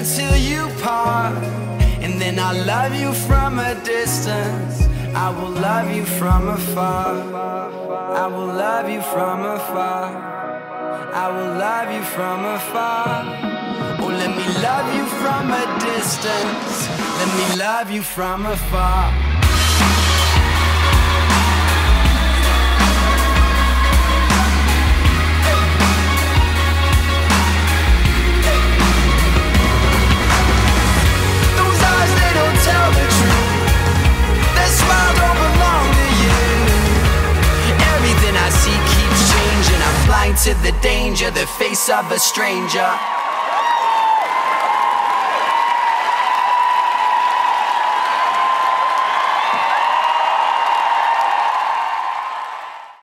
until you part, and then I'll love you from a distance. I will love you from afar. I will love you from afar. I will love you from afar. Oh, let me love you from a distance. Let me love you from afar. Tell the truth, that smile don't belong to you. Everything I see keeps changing. I'm blind to the danger, the face of a stranger.